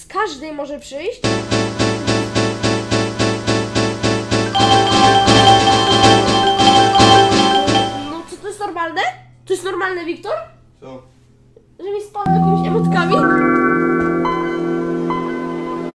każdej może przyjść. No co, to jest normalne? To jest normalne, Wiktor? Co? Że mi spadł jakimiś emotkami?